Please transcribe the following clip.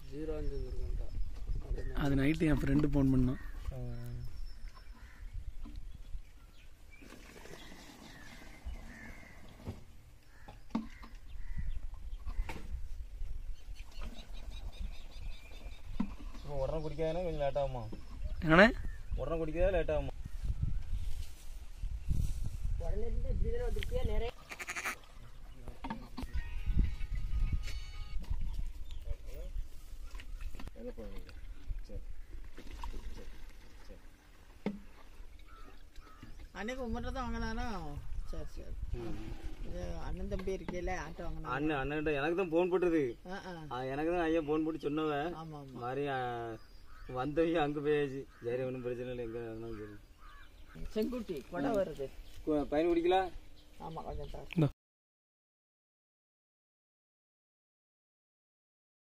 அது நைட்டு என் friend phone பண்ணான். உடனே குடிக்காதுன்னா கொஞ்சம் லேட் ஆகுமா? என்னண்ணே? உடனே குடிக்காதா லேட் ஆகுமா? அன்னைக்கு உங்கள்கிட்ட தான் வாங்கினானோ? சரி சரி. அண்ணன் தம்பி இருக்கல ஆட்டோ வாங்கினா அண்ணன் எனக்கு தான் ஃபோன் போட்டுது. எனக்கு தான் ஐயா ஃபோன் போட்டு சொன்னவன். ஆமாம் ஆமாம். மாதிரி வந்தவங்க அங்கே போயாச்சு. சரி ஒன்றும் பிரச்சனை இல்லை. எங்கே வேணாலும் சரி. செங்குட்டி கொடை வருது. பையன் குடிக்கலாம். ஆமாம் கொஞ்சம்